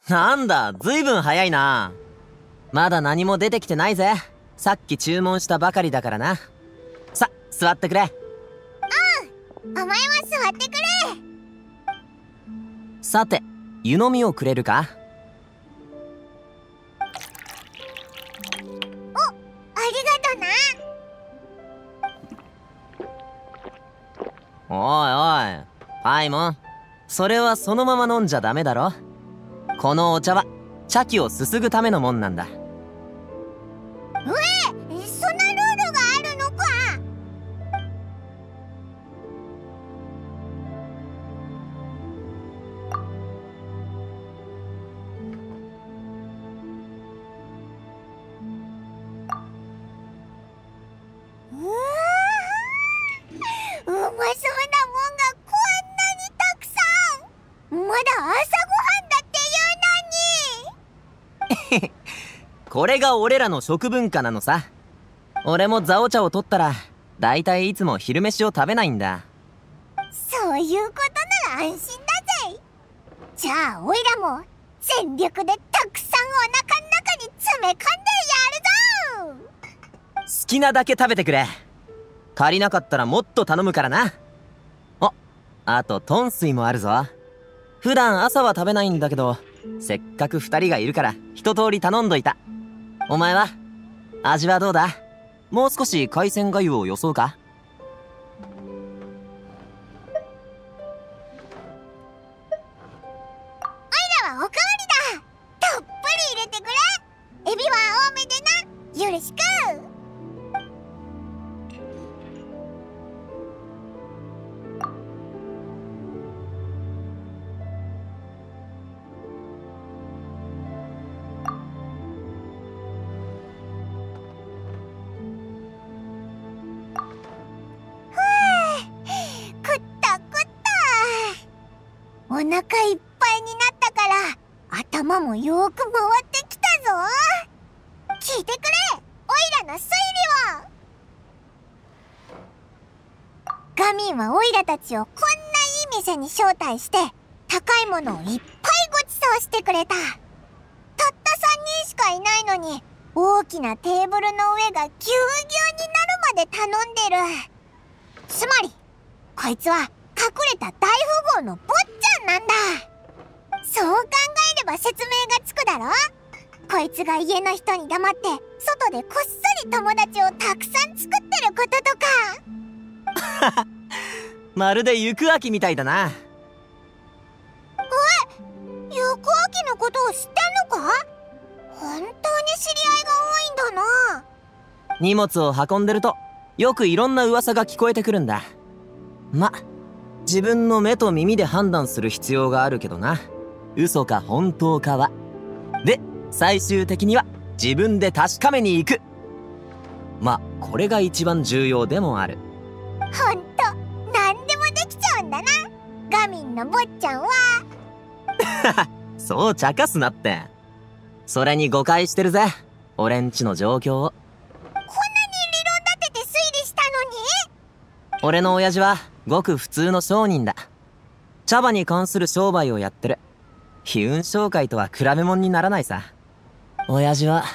なんだ、ずいぶん早いな。まだ何も出てきてないぜ。さっき注文したばかりだからな。さ、座ってくれ。 お前は座ってくれ。 さて、湯飲みをくれるか。 お、ありがとな。 おいおい、パイモン。それはそのまま飲んじゃダメだろ。このお茶は茶器をすすぐためのもんなんだ。 そんなルールがあるのか。うまそうなもんがこんなにたくさん。まだ朝ごはんだっていうのに。 これが俺らの食文化なのさ。俺もザオ茶を取ったらだいたいいつも昼飯を食べないんだ。 そういうことなら安心だぜ。じゃあおいらも全力でたくさんお腹の中に詰め込んでやるぞ。 好きなだけ食べてくれ。足りなかったらもっと頼むからな。あとトン水もあるぞ。普段朝は食べないんだけど、せっかく2人がいるから一通り頼んどいた。お前は味はどうだ。もう少し海鮮粥をよそうか。 おいらはおかわりだ。たっぷり入れてくれ。エビは多めでな。よろしく。お腹いっぱいになったから頭もよーく回ってきたぞ。聞いてくれ、おいらの推理を。ガミンはおいらたちをこんないい店に招待して高いものをいっぱいごちそうしてくれた。たった3人しかいないのに大きなテーブルの上がぎゅうぎゅうになるまで頼んでる。つまりこいつは隠れた大富豪の坊ちゃんなんだ。そう考えれば説明がつくだろ。こいつが家の人に黙って外でこっそり友達をたくさん作ってることとか。 まるで行く秋みたいだな。 行く秋のことを知ってんのか。本当に知り合いが多いんだな。 荷物を運んでるとよくいろんな噂が聞こえてくるんだ。自分の目と耳で判断する必要があるけどな。嘘か本当かは。で、最終的には自分で確かめに行く。これが一番重要でもある。 ほんと、なんでもできちゃうんだな、ガミンの坊ちゃんは。 そう茶化すなって。それに誤解してるぜ、俺んちの状況を。 こんなに理論立てて推理したのに。 俺の親父はごく普通の商人だ。茶葉に関する商売をやってる。悲運商会とは比べ物にならないさ。親父は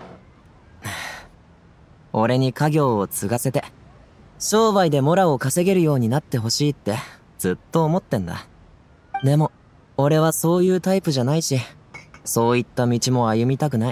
俺に家業を継がせて商売でモラを稼げるようになってほしいってずっと思ってんだ。でも俺はそういうタイプじゃないし、そういった道も歩みたくない。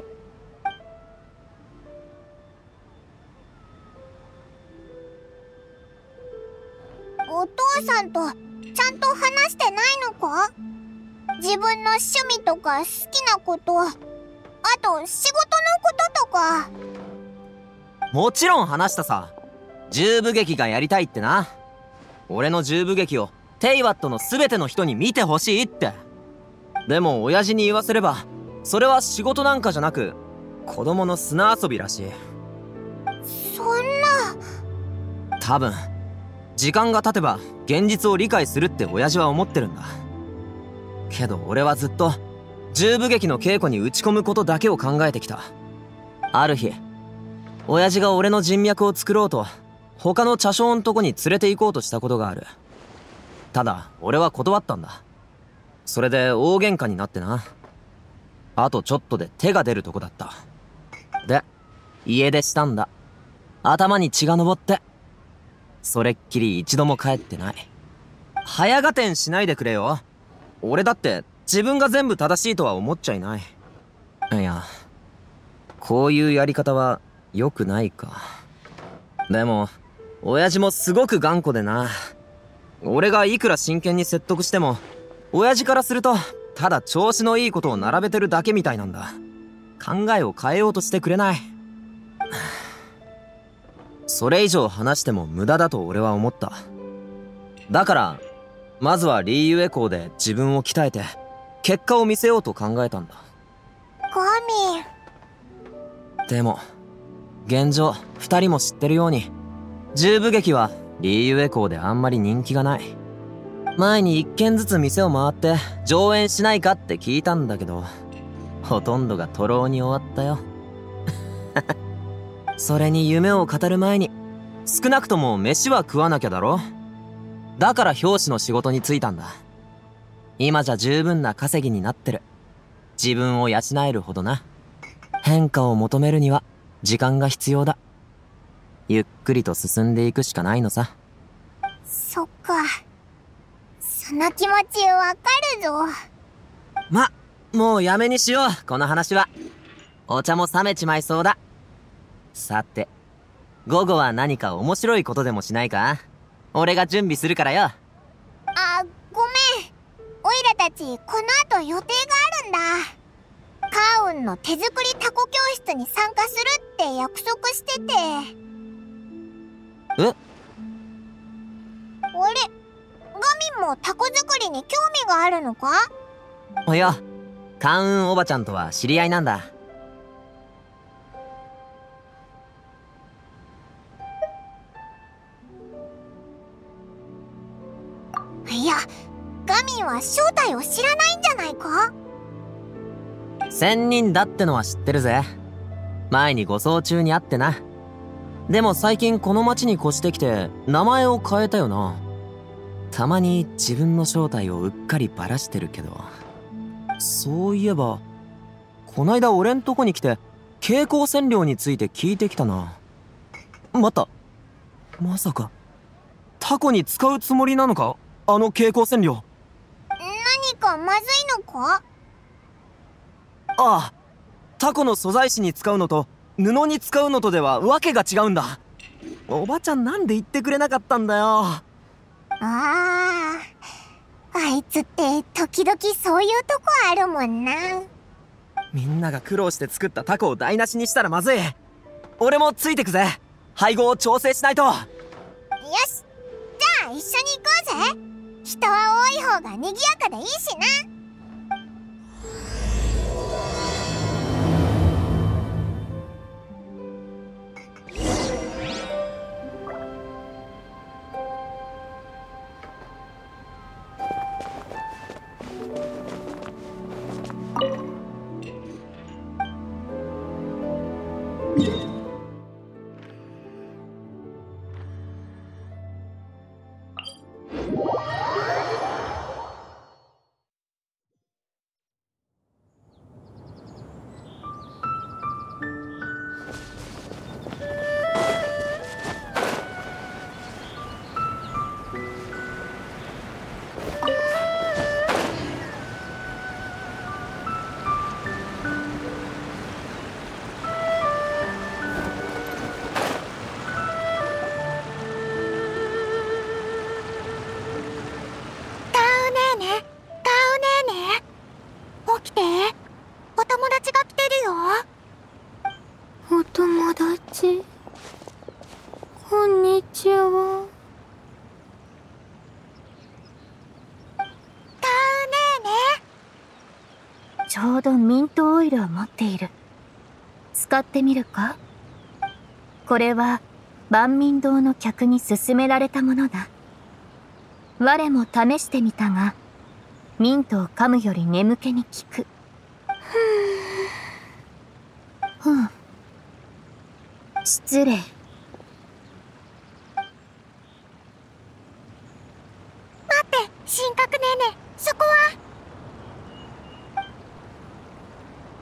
お父さんとちゃんと話してないのか。自分の趣味とか好きなこと、あと仕事のこととか。 もちろん話したさ。10部劇がやりたいってな。俺の10部劇をテイワットの全ての人に見てほしいって。でも親父に言わせればそれは仕事なんかじゃなく子供の砂遊びらしい。 そんな。 多分時間が経てば現実を理解するって親父は思ってるんだ。けど俺はずっと10部劇の稽古に打ち込むことだけを考えてきた。ある日親父が俺の人脈を作ろうと他の茶商んとこに連れて行こうとしたことがある。ただ俺は断ったんだ。それで大喧嘩になってな。 あとちょっとで手が出るとこだった。で、家出したんだ。頭に血が上って。それっきり一度も帰ってない。早合点しないでくれよ。俺だって自分が全部正しいとは思っちゃいない。いや、こういうやり方は良くないか。でも、親父もすごく頑固でな。俺がいくら真剣に説得しても、親父からすると、ただ調子のいいことを並べてるだけみたいなんだ。考えを変えようとしてくれない。それ以上話しても無駄だと俺は思った。だから、まずはリーユエ校で自分を鍛えて、結果を見せようと考えたんだ。 ガミ。 でも、現状、二人も知ってるように、10部劇はリーユエ校であんまり人気がない。前に1軒ずつ店を回って上演しないかって聞いたんだけど、ほとんどが徒労に終わったよ。それに夢を語る前に、少なくとも飯は食わなきゃだろ。だから教師の仕事に就いたんだ。今じゃ十分な稼ぎになってる。自分を養えるほどな。変化を求めるには時間が必要だ。ゆっくりと進んでいくしかないのさ。 そっか。その気持ちわかるぞ。 もうやめにしよう、この話は。お茶も冷めちまいそうだ。さて、午後は何か面白いことでもしないか？俺が準備するからよ。 あ、ごめん。オイラたち、この後予定があるんだ。カーウンの手作りタコ教室に参加するって約束してて。 え？ あれ？ガミンもタコ作りに興味があるのか？ いや、カーンおばちゃんとは知り合いなんだ。 いや、ガミンは正体を知らないんじゃないか？ 仙人だってのは知ってるぜ。前に護送中に会ってな。でも最近この町に越してきて名前を変えたよな。たまに自分の正体をうっかりバラしてるけど。そういえば、こないだ俺んとこに来て蛍光染料について聞いてきたな。待った。まさか、タコに使うつもりなのか？あの蛍光染料。 何かまずいのか？ ああ、タコの素材紙に使うのと布に使うのとではわけが違うんだ。おばちゃんなんで言ってくれなかったんだよ。 あいつって時々そういうとこあるもんな。 みんなが苦労して作ったタコを台無しにしたらまずい。俺もついてくぜ。配合を調整しないと。よし、 じゃあ一緒に行こうぜ。人は多い方が賑やかでいいしな。起きて。お友達が来てるよ。お友達、こんにちは。タウネーネ。ちょうどミントオイルを持っている。使ってみるか？これは万民堂の客に勧められたものだ。我も試してみたが、ミントを噛むより眠気に効く。失礼。待って、神格ねーね、そこは。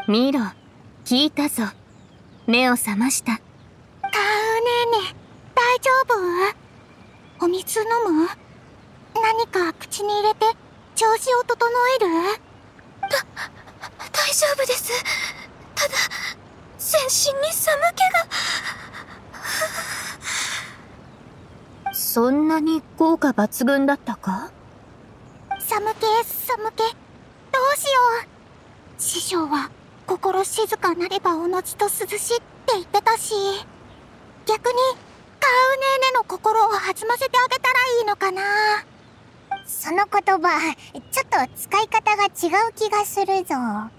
見ろ、聞いたぞ。目を覚ました。 カウネーネ、大丈夫？お水飲む？何か口に入れて調子を整える？ 大丈夫です。ただ、全身に寒気が。そんなに効果抜群だったか？ 寒気、どうしよう。師匠は心静かなればおのずと涼しいって言ってたし、逆にカウネーネの心を弾ませてあげたらいいのかな。その言葉、ちょっと使い方が違う気がするぞ。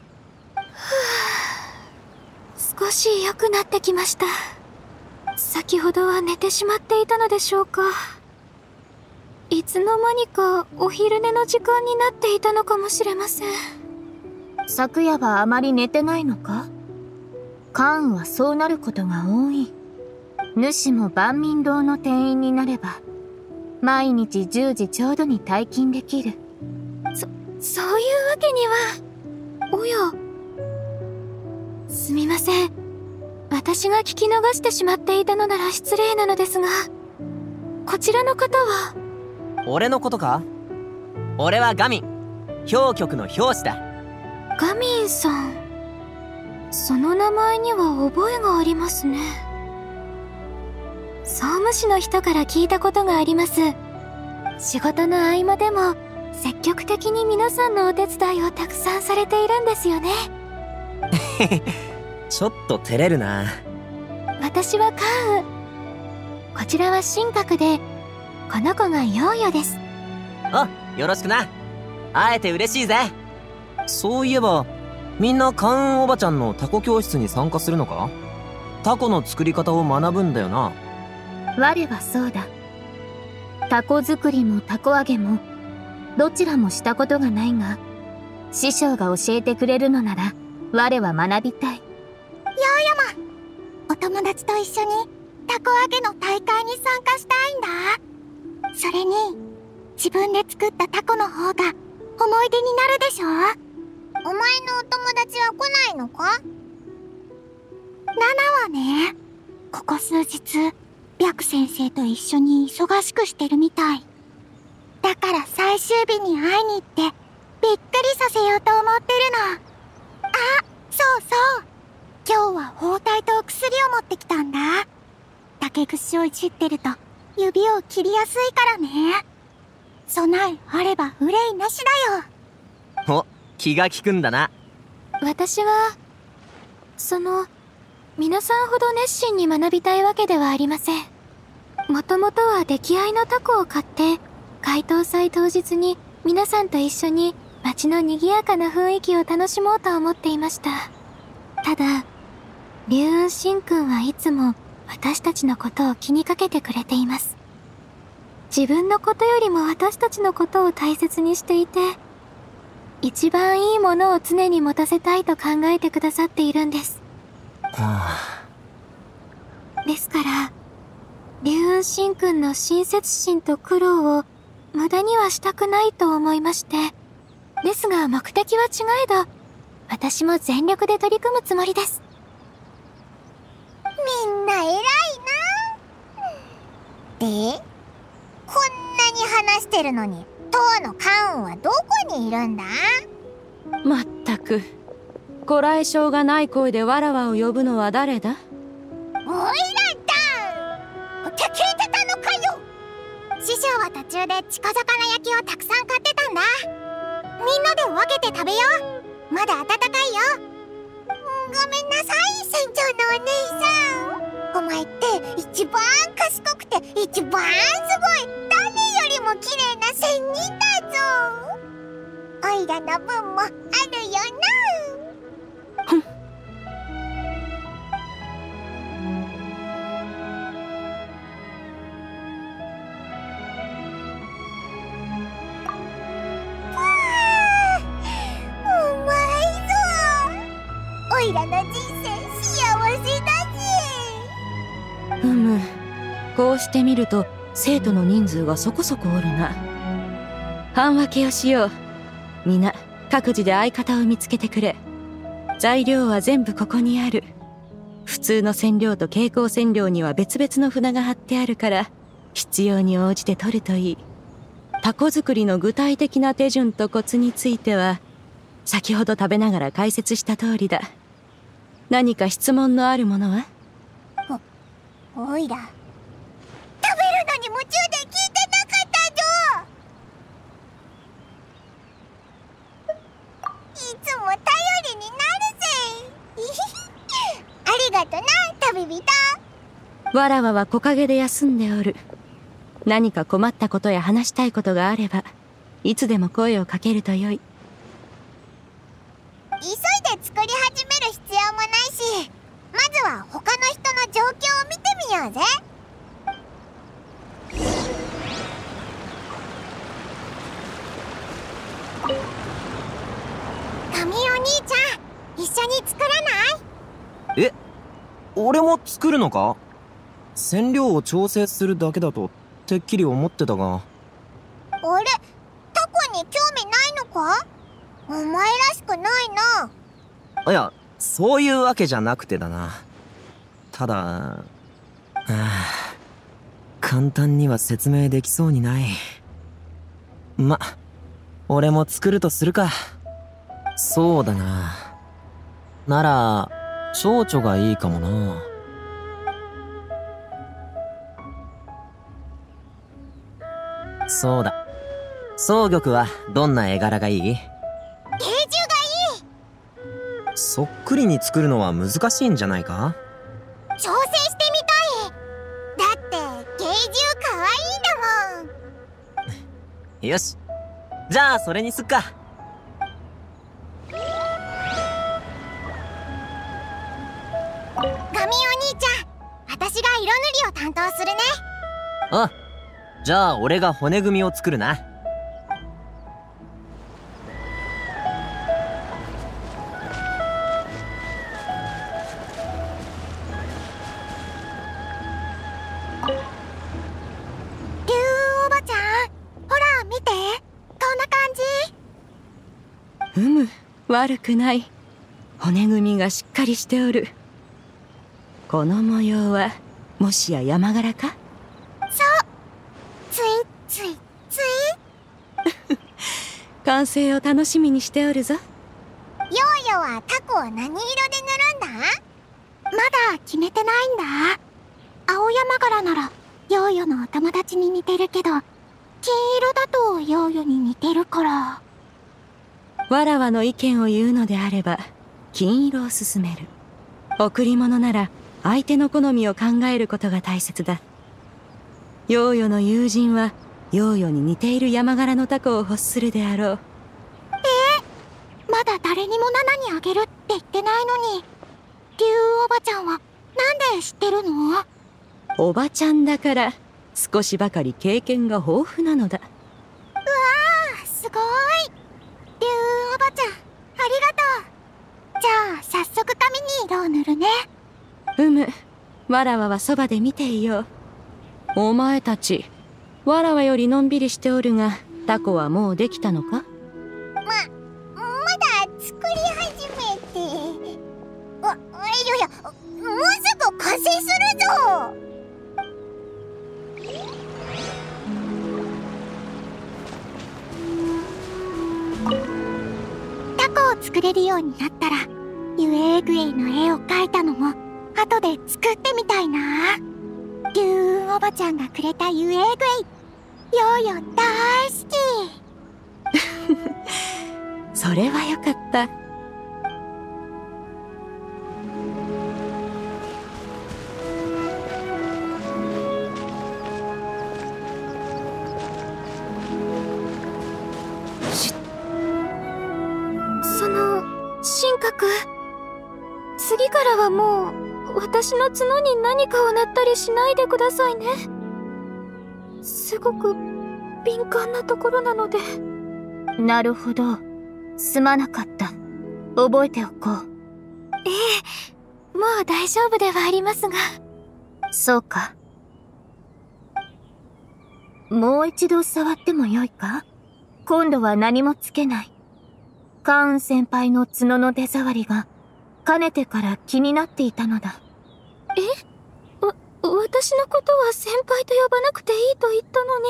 少し良くなってきました。先ほどは寝てしまっていたのでしょうか。いつの間にかお昼寝の時間になっていたのかもしれません。昨夜はあまり寝てないのか？カーンはそうなることが多い。主も万民堂の店員になれば、毎日10時ちょうどに退勤できる。そういうわけには。おや。すみません。私が聞き逃してしまっていたのなら失礼なのですが、こちらの方は？ 俺のことか？俺はガミン、氷局の氷師だ。 ガミンさん。その名前には覚えがありますね。総務士の人から聞いたことがあります。仕事の合間でも積極的に皆さんのお手伝いをたくさんされているんですよね。 ちょっと照れるな。 私はカウ。こちらは神格で、この子がヨーヨです。 お、よろしくな。会えて嬉しいぜ。そういえば、みんなカウンおばちゃんのタコ教室に参加するのか？タコの作り方を学ぶんだよな。 我はそうだ。タコ作りもタコ揚げも、どちらもしたことがないが、師匠が教えてくれるのなら、我は学びたい。 ヨーヨも、お友達と一緒にタコ揚げの大会に参加したいんだ。それに、自分で作ったタコの方が思い出になるでしょ？お前のお友達は来ないのか？ナナはね、ここ数日、白先生と一緒に忙しくしてるみたい。だから最終日に会いに行って、びっくりさせようと思ってるの。あ、そうそう。今日は包帯と薬を持ってきたんだ。竹串をいじってると指を切りやすいからね。備えあれば憂いなしだよ。 お、気が利くんだな。 私は、皆さんほど熱心に学びたいわけではありません。もともとは出来合いのタコを買って、解凍祭当日に皆さんと一緒に街の賑やかな雰囲気を楽しもうと思っていました。ただ、龍雲神君はいつも私たちのことを気にかけてくれています。自分のことよりも私たちのことを大切にしていて、一番いいものを常に持たせたいと考えてくださっているんです。ですから、龍雲神君の親切心と苦労を無駄にはしたくないと思いまして、ですが目的は違えど、私も全力で取り組むつもりです。 みんな偉いな。で、こんなに話してるのに、当のカウンはどこにいるんだ？ まったく、こらえ性がない声でわらわを呼ぶのは誰だ？ おいらだ！聞いてたのかよ！師匠は途中で近魚焼きをたくさん買ってたんだ。みんなで分けて食べよう。まだ温かいよ。ごめんなさい、船長のお姉さん。お前って一番賢くて一番すごい、誰よりも綺麗な仙人だぞ。おいらの分もあるよな。 ふん。 うまいぞ。おいらの人生幸せだぜ。 こうしてみると生徒の人数がそこそこおるな。半分けをしよう。皆各自で相方を見つけてくれ。 材料は全部ここにある。普通の染料と蛍光染料には別々の札が貼ってあるから、必要に応じて取るといい。タコ作りの具体的な手順とコツについては、先ほど食べながら解説した通りだ。何か質問のあるものは？ おいら、食べるのに夢中で聞いてなかったぞ。いつも頼りになるぜ。ありがとな、旅人。 わらわは木陰で休んでおる。何か困ったことや話したいことがあれば、いつでも声をかけるとよい。 急いで作り始める必要もないし、まずは他の人の状況を見てみようぜ。神お兄ちゃん、一緒に作らない？ え、俺も作るのか？染料を調整するだけだとてっきり思ってたが。 あれ、タコに興味ないのか？お前らしくないな。 いや、そういうわけじゃなくてだな。ただ、簡単には説明できそうにない。ま、俺も作るとするか。そうだな。なら、蝶々がいいかもな。そうだ。草玉はどんな絵柄がいい？ 芸獣がいい。 そっくりに作るのは難しいんじゃないか？ 挑戦してみたい。だって芸獣かわいいんだもん。 よし。じゃあそれにすっか。 ガミお兄ちゃん、私が色塗りを担当するね。 あ、じゃあ俺が骨組みを作るな。 竜おばちゃん、ほら見て、こんな感じ。 悪くない。骨組みがしっかりしておる。この模様はもしや山柄か？ そう、ついついつい。 完成を楽しみにしておるぞ。 ヨーヨはタコを何色で塗るんだ？まだ決めてないんだ。青山柄ならヨーヨのお友達に似てるけど、金色だとヨーヨに似てるから。 わらわの意見を言うのであれば金色を勧める。贈り物なら相手の好みを考えることが大切だ。ヨーヨの友人はヨーヨに似ている山柄のタコを欲するであろう。 まだ誰にもナナにあげるって言ってないのに、竜おばちゃんはなんで知ってるの？ おばちゃんだから少しばかり経験が豊富なのだ。 うわー、すごい。竜おばちゃん、ありがとう。じゃあ早速髪に色を塗るね。 わらわはそばで見ていよう。お前たち、わらわよりのんびりしておるが、タコはもうできたのか？ まだ作り始めて。いや、もうすぐ完成するぞ。タコを作れるようになったら、ユエーグエイの絵を描いたのも後で作ってみたいな。竜おばちゃんがくれたユエーグエイ、ヨーヨ大好き。 それはよかった。 その神格、次からはもう私の角に何かを塗ったりしないでくださいね。すごく敏感なところなので。 なるほど。すまなかった。覚えておこう。 ええ、もう大丈夫ではありますが。 そうか。もう一度触ってもよいか？今度は何もつけない。カーン先輩の角の手触りがかねてから気になっていたのだ。 私のことは先輩と呼ばなくていいと言ったのに。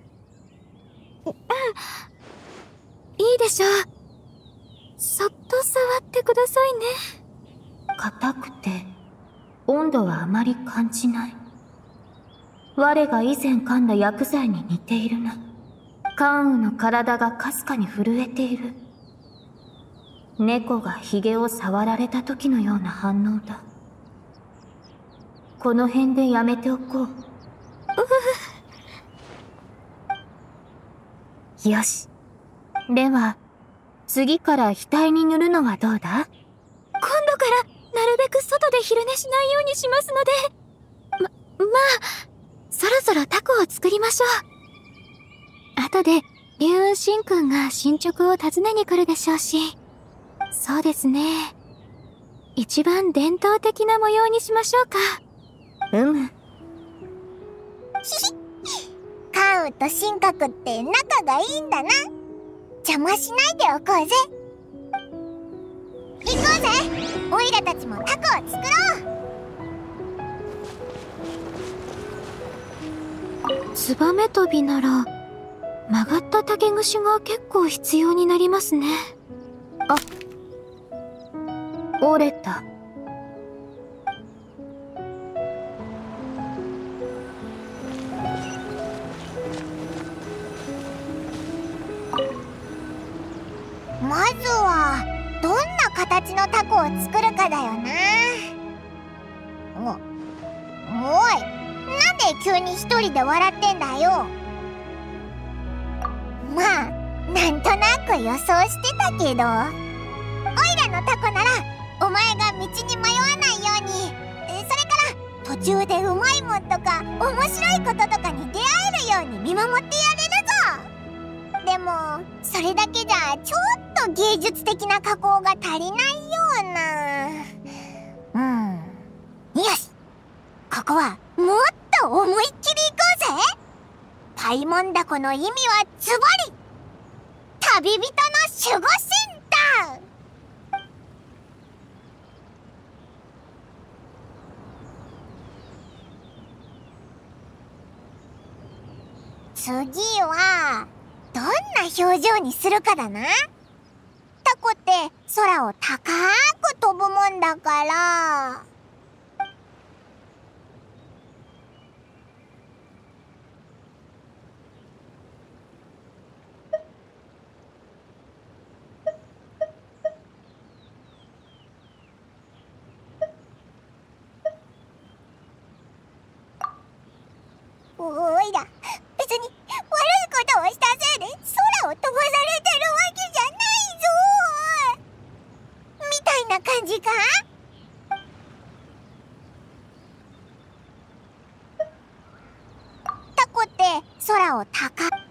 いいでしょう。そっと触ってくださいね。 硬くて、温度はあまり感じない。我が以前噛んだ薬剤に似ているな。関羽の体がかすかに震えている。猫がヒゲを触られた時のような反応だ。この辺でやめておこう。よし。では、次から額に塗るのはどうだ？ 今度からなるべく外で昼寝しないようにしますので。まあ、そろそろタコを作りましょう。後で、龍雲神君が進捗を尋ねに来るでしょうし。そうですね。一番伝統的な模様にしましょうか。 関羽と神格って仲がいいんだな。邪魔しないでおこうぜ。行こうぜ。オイラたちもタコを作ろう。 ツバメ飛びなら曲がった竹串が結構必要になりますね。 あ、折れた。 まずはどんな形のタコを作るかだよな。おい、なんで急に一人で笑ってんだよ。まあ、なんとなく予想してたけど、オイラのタコならお前が道に迷わないように、それから途中でうまいもんとか面白いこととかに出会えるように見守ってやれるぞ。でもそれだけじゃちょっと芸術的な加工が足りないような。よし、ここはもっと思いっきり行こうぜ。パイモンダコの意味はズバリ旅人の守護神だ。次はどんな表情にするかだな。タコって空を高く飛ぶもんだから。おいら、別に悪いことをしたせいで空を飛ばされてるわけじゃないぞみたいな感じか？タコって空を高く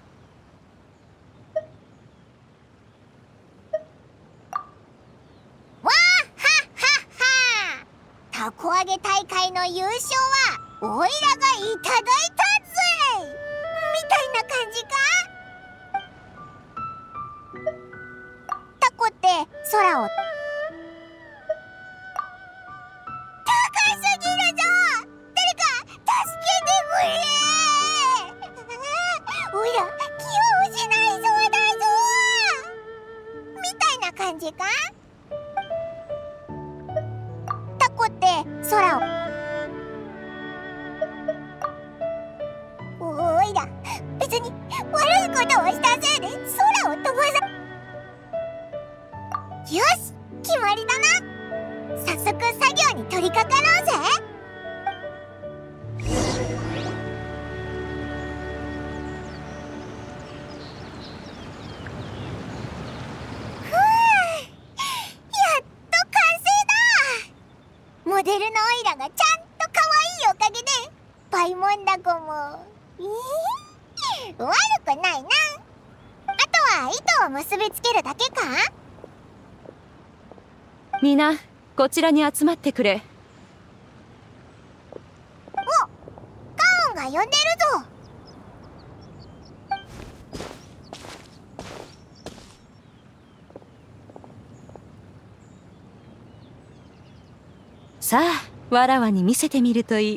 わーはっはっは。タコ揚げ大会の優勝はオイラがいただいたぜみたいな感じか？タコって空を高すぎるぞ。誰か助けてくれ。オイラ気を失いそうだぞみたいな感じか？タコって空をおいら、別に悪いことをしたせいで空を飛ばさ。よし、決まりだな。早速作業に取り掛かろうぜ。ふぅ、やっと完成だ。モデルのオイラがちゃんと可愛いおかげでパイモンダコも悪くないな。あとは糸を結びつけるだけか？ みな、こちらに集まってくれ。 お、カオンが呼んでるぞ。 さあわらわに見せてみるといい。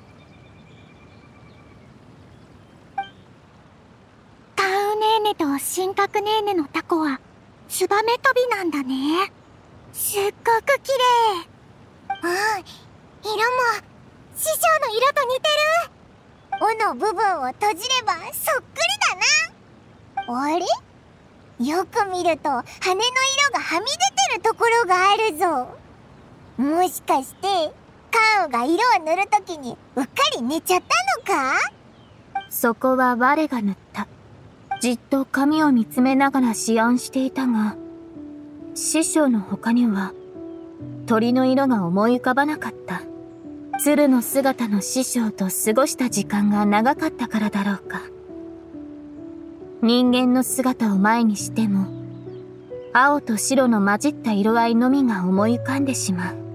カウネーネと神格ネーネのタコはツバメ飛びなんだね。すっごく綺麗。色も師匠の色と似てる。尾の部分を閉じればそっくりだな。あれ？よく見ると羽の色がはみ出てるところがあるぞ。もしかしてカウが色を塗るときにうっかり寝ちゃったのか？ そこは我が塗った。じっと髪を見つめながら思案していたが、師匠の他には鳥の色が思い浮かばなかった。鶴の姿の師匠と過ごした時間が長かったからだろうか。人間の姿を前にしても、青と白の混じった色合いのみが思い浮かんでしまう。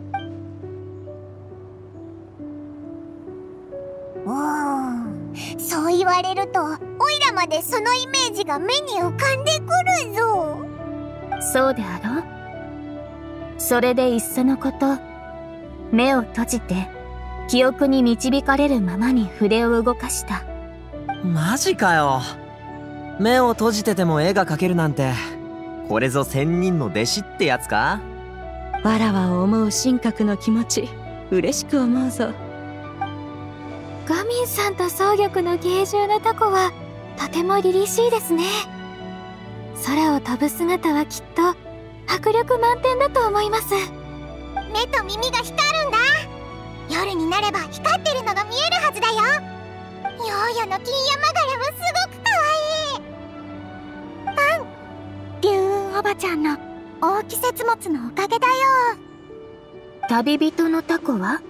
そう言われるとオイラまでそのイメージが目に浮かんでくるぞ。 そうであろう。それでいっそのこと、目を閉じて記憶に導かれるままに筆を動かした。 マジかよ。目を閉じてても絵が描けるなんて、これぞ仙人の弟子ってやつか？ わらわを思う神格の気持ち嬉しく思うぞ。 ガミンさんと双玉の芸獣のタコはとても凛々しいですね。空を飛ぶ姿はきっと迫力満点だと思います。 目と耳が光るんだ。夜になれば光ってるのが見えるはずだよ。ヨーヨの金山柄もすごくかわいい。パン、龍雲おばちゃんの大季節物のおかげだよ。 旅人のタコは？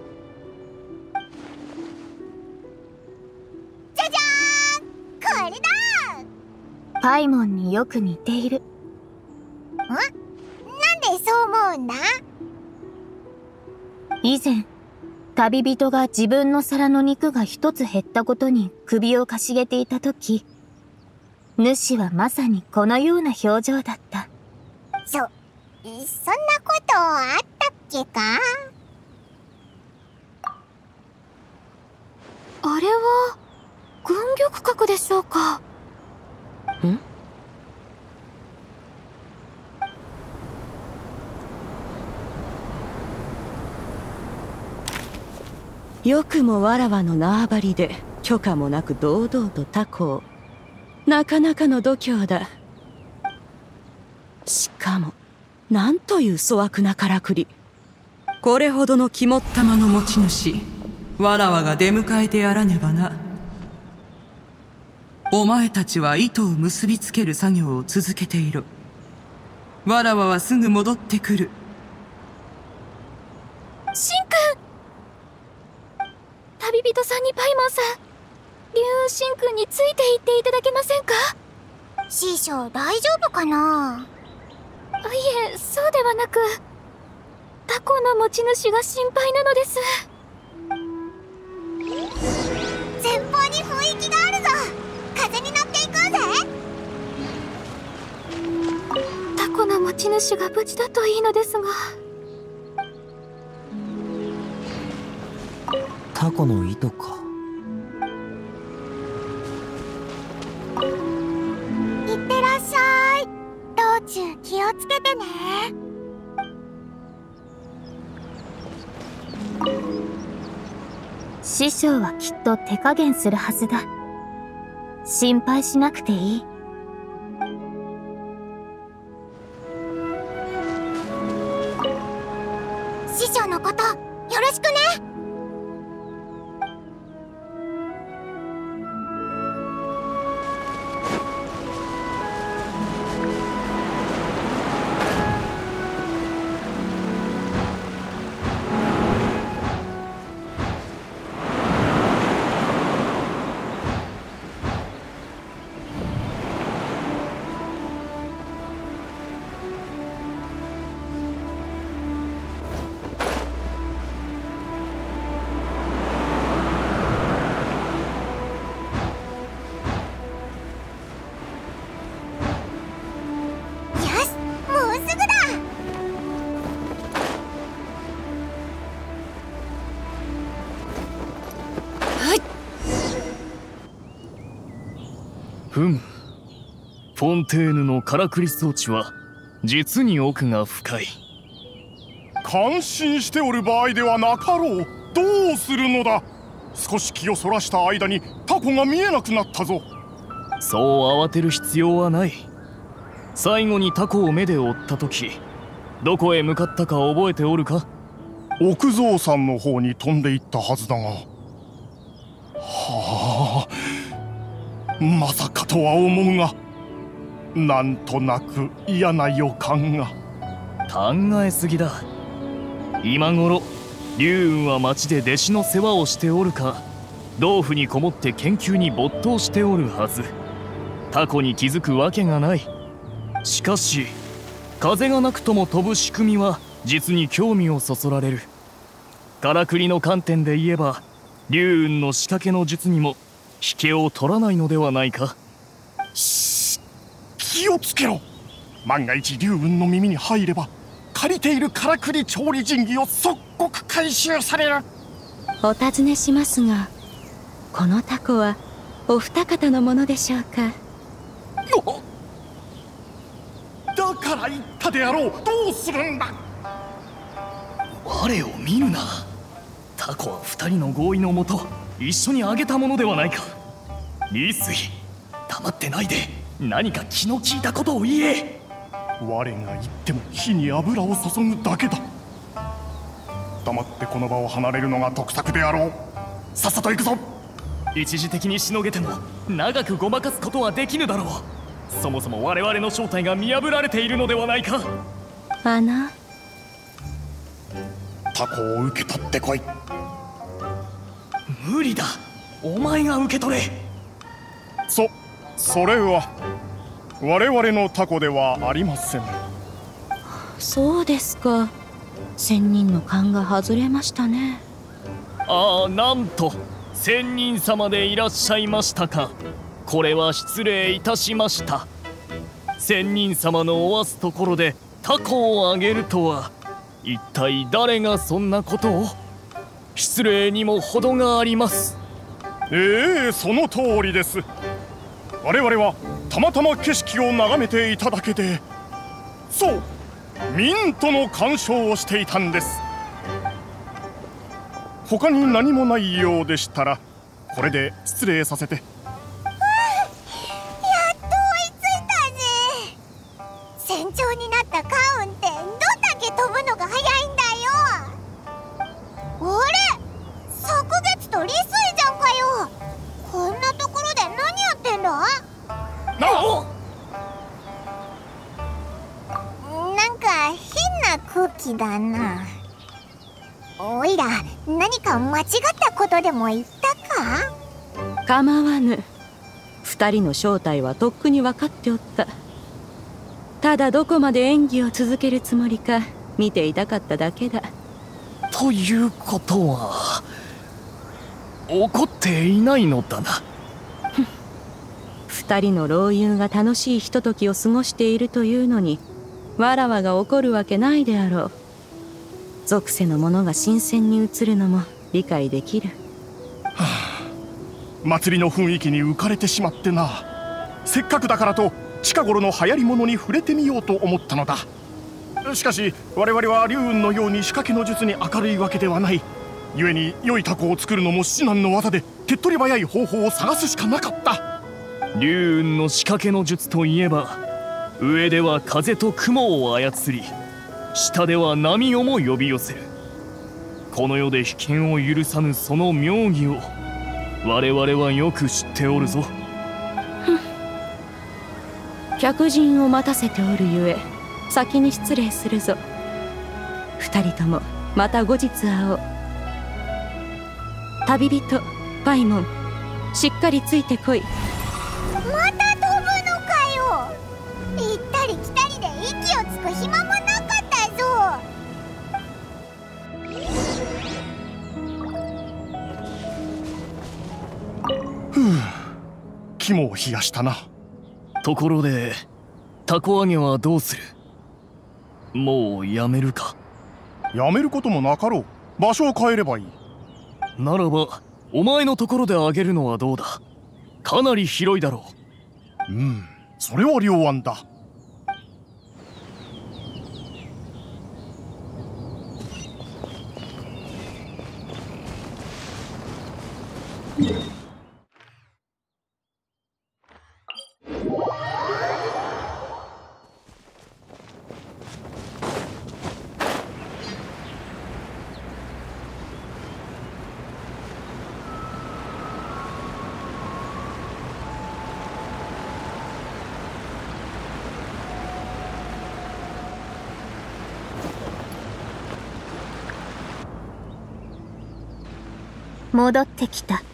じゃじゃーん、これだ。 パイモンによく似ている。 なんでそう思うんだ？ 以前、旅人が自分の皿の肉が一つ減ったことに首をかしげていたとき、主はまさにこのような表情だった。 そんなことあったっけか？ あれは軍玉閣でしょうか？ ん？よくもわらわの縄張りで許可もなく堂々とタコを。なかなかの度胸だ。しかもなんという粗悪なからくり。 これほどの肝っ玉の持ち主、わらわが出迎えてやらねばな。お前たちは糸を結びつける作業を続けていろ。わらわはすぐ戻ってくる。 シンくん、旅人さんにパイモンさん、龍雲シンくんについて行っていただけませんか？ 師匠大丈夫かな？ いえ、そうではなく、タコの持ち主が心配なのです。 前方に雰囲気があるぞ。風に乗っていこうぜ。 タコの持ち主が無事だといいのですが。 タコの糸か。 いってらっしゃい。道中気をつけてね。 師匠はきっと手加減するはずだ。心配しなくていい。 師匠のことよろしくね。 ふむ。フォンテーヌのカラクリ装置は実に奥が深い。 感心しておる場合ではなかろう。どうするのだ。少し気をそらした間にタコが見えなくなったぞ。 そう慌てる必要はない。最後にタコを目で追った時、どこへ向かったか覚えておるか？ 奥蔵さんの方に飛んでいったはずだが。はあ、まさかとは思うが、なんとなく嫌な予感が。 考えすぎだ。今頃龍雲は町で弟子の世話をしておるか、洞府にこもって研究に没頭しておるはず。タコに気づくわけがない。しかし風がなくとも飛ぶ仕組みは実に興味をそそられる。からくりの観点で言えば龍雲の仕掛けの術にも引けを取らないのではないか。 気をつけろ。万が一龍雲の耳に入れば、借りているからくり調理神器を即刻回収される。 お尋ねしますが、このタコはお二方のものでしょうか？ だから言ったであろう。どうするんだ。 我を見るな。タコは二人の合意のもと一緒にあげたものではないか。リースイ、黙ってないで何か気の利いたことを言え。 我が言っても火に油を注ぐだけだ。黙ってこの場を離れるのが得策であろう。さっさと行くぞ。 一時的にしのげても長くごまかすことはできぬだろう。そもそも我々の正体が見破られているのではないか。 タコを受け取ってこい。 無理だ。お前が受け取れ。 それは我々のタコではありません。 そうですか。仙人の勘が外れましたね。 ああ、なんと仙人様でいらっしゃいましたか。これは失礼いたしました。仙人様のおわすところでタコをあげるとは、一体誰がそんなことを。失礼にも程があります。 その通りです。我々はたまたま景色を眺めていただけで、そうミントの鑑賞をしていたんです。他に何もないようでしたら、これで失礼させて。 やっと追いついたぜ。船長になったカウンってどんだけ飛ぶのが速いんだよ。あれ、昨月とリスイじゃんかよ。こんなところで何やってんだ。なんか変な空気だな。おいら、何か間違ったことでも言ったか？ 構わぬ。二人の正体はとっくに分かっておった。ただどこまで演技を続けるつもりか見ていたかっただけだ。 ということは怒っていないのだな。 二人の老友が楽しいひとときを過ごしているというのに、わらわが怒るわけないであろう。属性のものが新鮮に映るのも理解できる。 祭りの雰囲気に浮かれてしまってな。せっかくだからと近頃の流行り物に触れてみようと思ったのだ。しかし我々は龍雲のように仕掛けの術に明るいわけではない。故に良いタコを作るのも至難の業で、手っ取り早い方法を探すしかなかった。 龍雲の仕掛けの術といえば、上では風と雲を操り、下では波をも呼び寄せる。この世で危険を許さぬその妙義を我々はよく知っておるぞ。 客人を待たせておるゆえ先に失礼するぞ。二人ともまた後日会おう。旅人パイモン、しっかりついてこい。 また飛ぶのかよ。行ったり来たりで息をつく暇もなかったぞ。 肝を冷やしたな。 ところでタコ揚げはどうする？もうやめるか？ やめることもなかろう。場所を変えればいい。 ならばお前のところで揚げるのはどうだ？かなり広いだろそれは良案だ。 戻ってきた。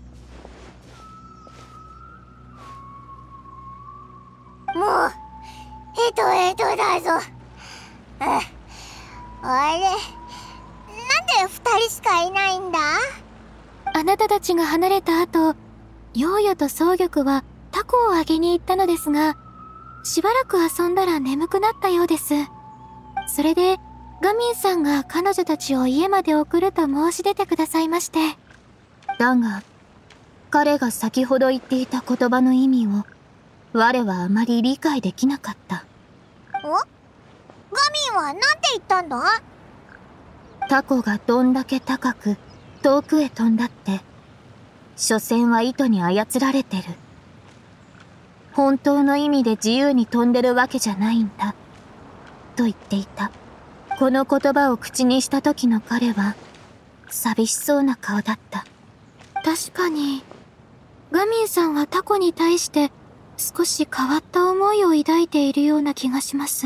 もうヘトヘトだぞ。あれ、なんで2人しかいないんだ？ あなたたちが離れた後、ヨーヨと蒼玉はタコをあげに行ったのですが、しばらく遊んだら眠くなったようです。それでガミンさんが彼女たちを家まで送ると申し出てくださいまして。 だが、彼が先ほど言っていた言葉の意味を我はあまり理解できなかった。 ガミンはなんて言ったんだ？ タコがどんだけ高く遠くへ飛んだって、所詮は糸に操られてる。本当の意味で自由に飛んでるわけじゃないんだ、と言っていた。この言葉を口にした時の彼は、寂しそうな顔だった。 確かに、ガミンさんはタコに対して少し変わった思いを抱いているような気がします。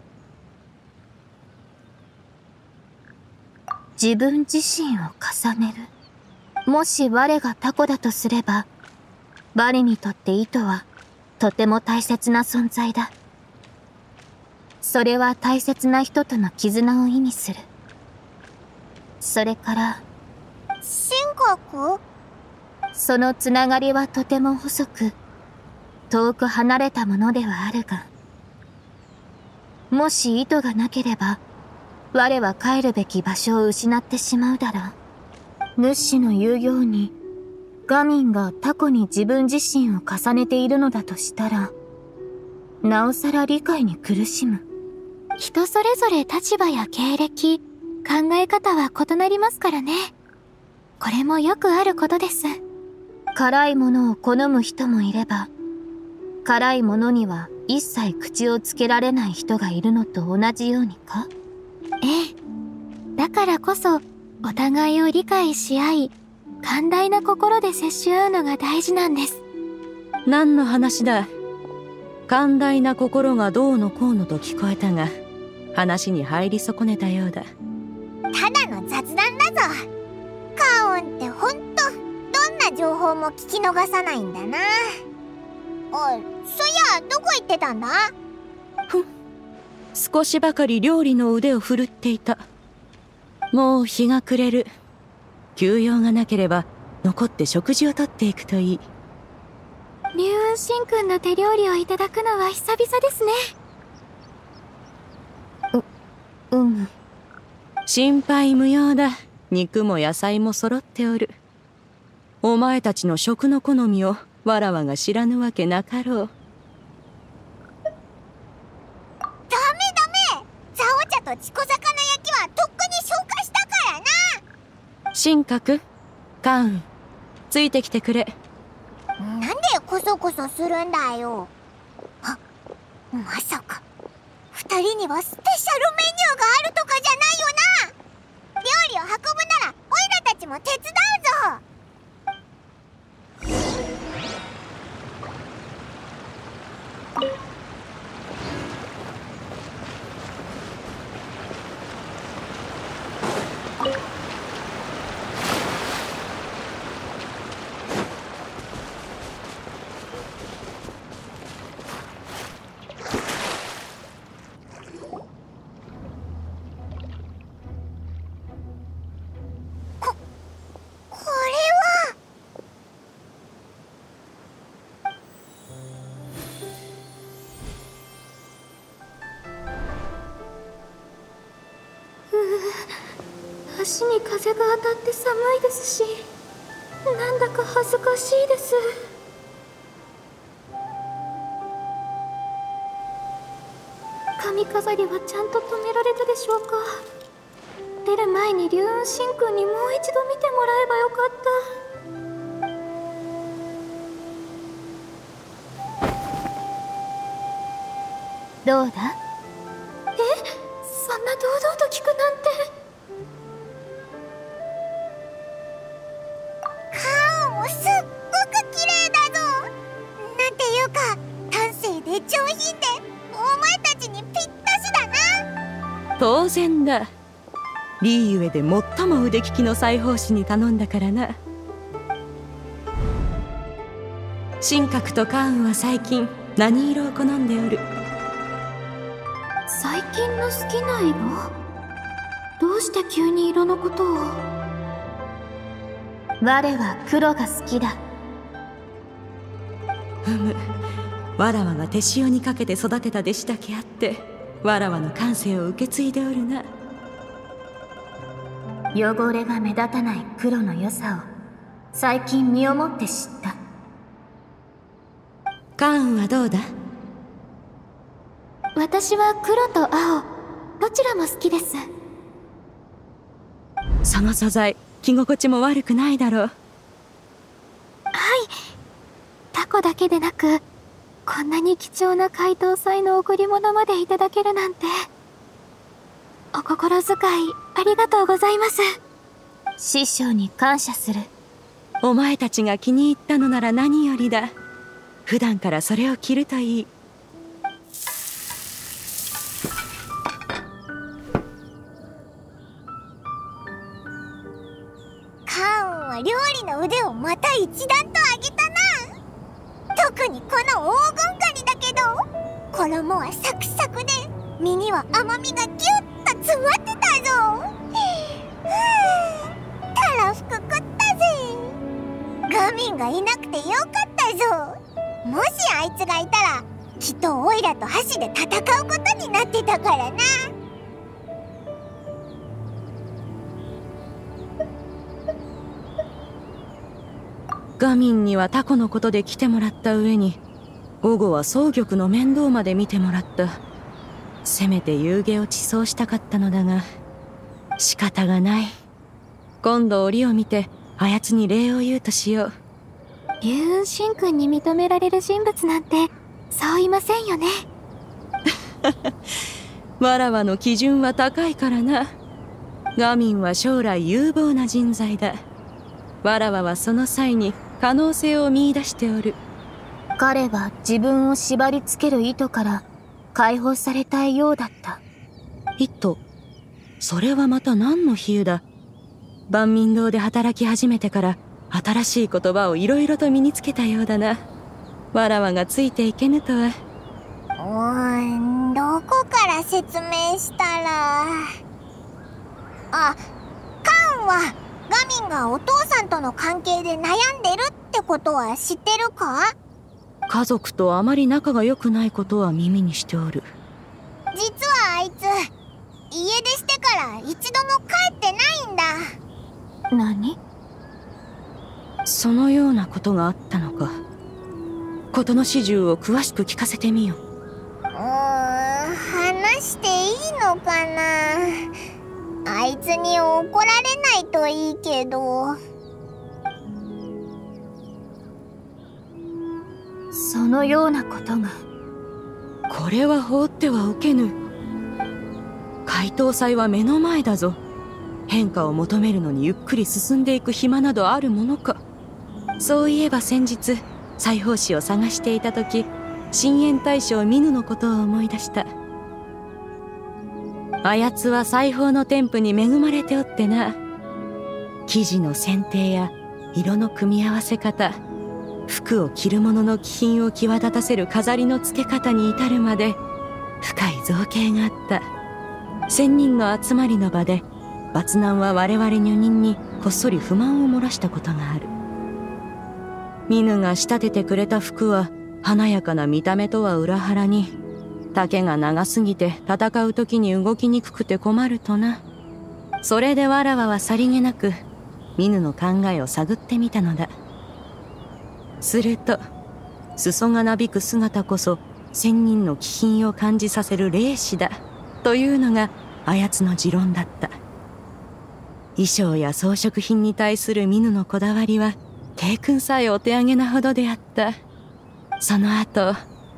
自分自身を重ねる。もし我がタコだとすれば、我にとって糸はとても大切な存在だ。それは大切な人との絆を意味する。それから、 神格？ そのつながりはとても細く、遠く離れたものではあるが、もし糸がなければ、我は帰るべき場所を失ってしまうだろう。主の言うように、ガミンがタコに自分自身を重ねているのだとしたら、なおさら理解に苦しむ。 人それぞれ立場や経歴、考え方は異なりますからね。これもよくあることです。 辛いものを好む人もいれば、辛いものには一切口をつけられない人がいるのと同じようにか？ ええ。だからこそ、お互いを理解し合い、寛大な心で接し合うのが大事なんです。 何の話だ。寛大な心がどうのこうのと聞こえたが、話に入り損ねたようだ。 ただの雑談だぞ。カーオンってほんと、どんな情報も聞き逃さないんだな。そういや、どこ行ってたんだ？ ふん。少しばかり料理の腕を振るっていた。もう日が暮れる。休養がなければ残って食事をとっていくといい。 龍雲神君の手料理をいただくのは久々ですね。 心配無用だ。肉も野菜も揃っておる。お前たちの食の好みをわらわが知らぬわけなかろう。 ダメザオ茶とチコ魚焼きはとっくに消化したからな。 神格、カウン、ついてきてくれ。 なんでコソコソするんだよ。まさか2人にはスペシャルメニューがあるとかじゃないよな。料理を運ぶならオイラたちも手伝うぞ。 足に風が当たって寒いですし、なんだか恥ずかしいです。 髪飾りはちゃんと止められたでしょうか。出る前に龍雲神君にもう一度見てもらえばよかった。 どうだ？ そんな堂々と聞くなんて。 顔もすっごく綺麗だぞ。なんていうか端正で上品でお前たちにぴったしだな。 当然だ。リーユエで最も腕利きの裁縫師に頼んだからな。神格とカーンは最近何色を好んでおる？ 最近の好きな色？どうして急に色のことを？ 我は黒が好きだ。 ふむ、わらわが手塩にかけて育てた弟子だけあってわらわの感性を受け継いでおるな。 汚れが目立たない黒の良さを最近身をもって知った。 カーンはどうだ？ 私は黒と青、どちらも好きです。 その素材、着心地も悪くないだろう。 はい。タコだけでなく、こんなに貴重な怪盗祭の贈り物までいただけるなんて。お心遣い、ありがとうございます。 師匠に感謝する。 お前たちが気に入ったのなら何よりだ。普段からそれを着るといい。 カーンは料理の腕をまた一段と上げたな。特にこの黄金ガニだけど、衣はサクサクで身には甘みがギュッと詰まってたぞ。たらふく食ったぜ。ガミンがいなくてよかったぞ。もしあいつがいたらきっとオイラと箸で戦うことになってたからな。 ガミンにはタコのことで来てもらった上に午後は双玉の面倒まで見てもらった。せめて夕げを馳走したかったのだが仕方がない。今度折を見てあやつに礼を言うとしよう。 龍雲神君に認められる人物なんてそういませんよね。 わらわの基準は高いからな。ガミンは将来有望な人材だ。わらわはその際に可能性を見出しておる。 彼は自分を縛り付ける糸から解放されたいようだった。 糸？それはまた何の比喩だ？万民堂で働き始めてから新しい言葉をいろいろと身につけたようだな。わらわがついていけぬとは。 どこから説明したら。あ、カーンはガミンがお父さんとの関係で悩んでるってことは知ってるか？ 家族とあまり仲が良くないことは耳にしておる。 実はあいつ家出してから一度も帰ってないんだ。 何？ そのようなことがあったのか。事の始終を詳しく聞かせてみよ。 話していいのかな。あいつに怒られないといいけど。 そのようなことが。 これは放ってはおけぬ。怪盗祭は目の前だぞ。変化を求めるのにゆっくり進んでいく暇などあるものか。そういえば先日裁縫師を探していた時、深淵大将ミヌのことを思い出した。あやつは裁縫の天賦に恵まれておってな。生地の選定や色の組み合わせ方、服を着る者の気品を際立たせる飾りの付け方に至るまで深い造形があった。千人の集まりの場でバツナンは我々女人にこっそり不満を漏らしたことがある。ミヌが仕立ててくれた服は華やかな見た目とは裏腹に丈が長すぎて戦う時に動きにくくて困るとな。それでわらわはさりげなくミヌの考えを探ってみたのだ。すると裾がなびく姿こそ仙人の気品を感じさせる霊視だというのがあやつの持論だった。衣装や装飾品に対するミヌのこだわりは帝君さえお手上げなほどであった。その後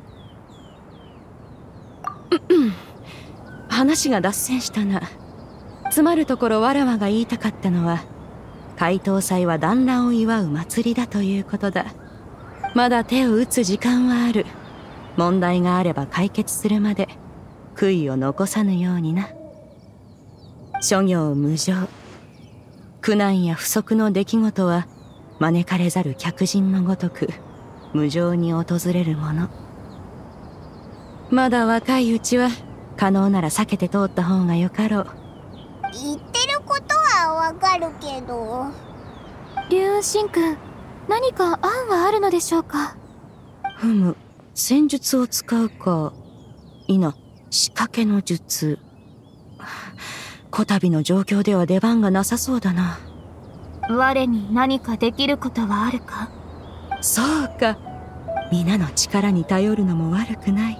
話が脱線したな。つまるところわらわが言いたかったのは、開頭祭は団らんを祝う祭りだということだ。まだ手を打つ時間はある。問題があれば解決するまで悔いを残さぬようにな。諸行無常、苦難や不測の出来事は招かれざる客人のごとく無常に訪れるもの。まだ若いうちは可能なら避けて通った方がよかろう。 言ってることはわかるけど。 龍雲神君、何か案はあるのでしょうか？ ふむ、戦術を使うか否仕掛けの術。こたびの状況では出番がなさそうだな。 我に何かできることはあるか？ そうか、皆の力に頼るのも悪くない。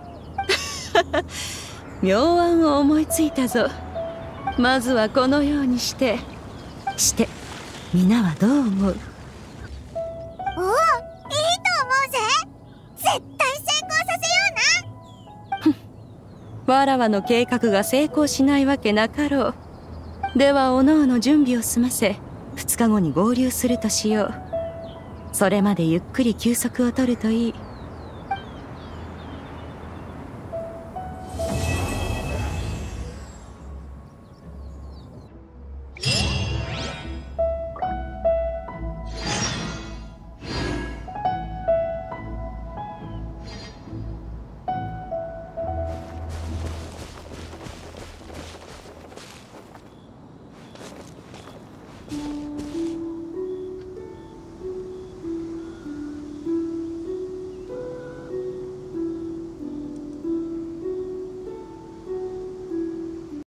妙案を思いついたぞ。まずはこのようにして皆はどう思う？ おお、いいと思うぜ。絶対成功させような。 わらわの計画が成功しないわけなかろう。ではおのおの準備を済ませ2日後に合流するとしよう。それまでゆっくり休息を取るといい。